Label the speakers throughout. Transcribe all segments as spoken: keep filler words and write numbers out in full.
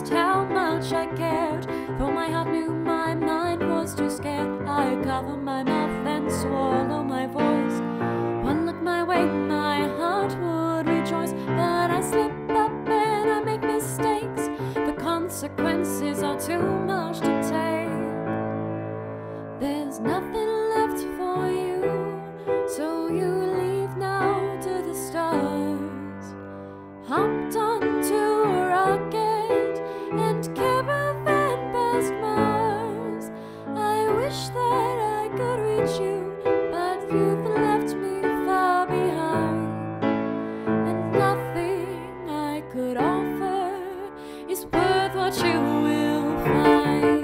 Speaker 1: just how much I cared. Though my heart knew my mind was too scared, I covered my mouth and swallow my voice. One look my way, my heart would rejoice. But I slip up and I make mistakes. The consequences are too much to take. There's nothing left for you, so you leave now to the stars. Hopped onto a rocket and caravan past Mars. I wish that I could reach you, but you've left me far behind. And nothing I could offer is worth what you will find.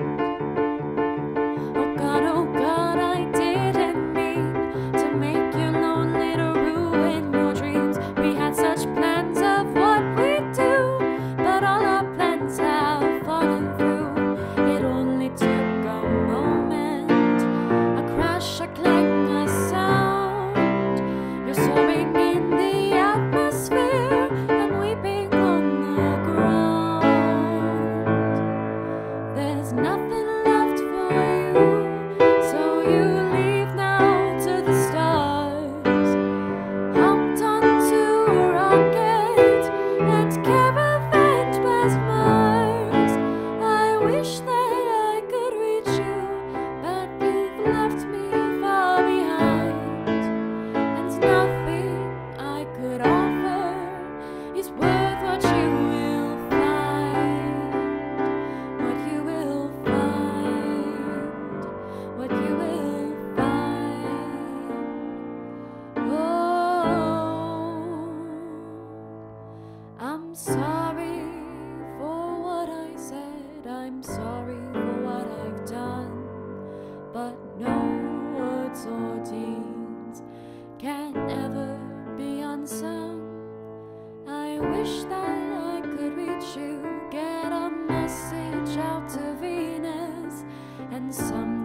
Speaker 1: Oh God, oh God, I didn't mean to make you lonely, to ruin your dreams. We had such plans of what we'd do, but all our plans have fallen through. It only took a moment, a crash, a clang, a sound. You're soaring in the atmosphere, I'm weeping on the ground. There's nothing left for you, so you leave now to the stars. Hopped onto a rocket and caravan past Mars. I wish that I could reach you, but you've left me far behind. And nothing I could offer is worth what you will find. What you will find. What you will find. Oh, I'm sorry for what I said. I'm sorry for what I've done. But no words or deeds can ever be unsung. I wish that I could reach you, get a message out to Venus, and some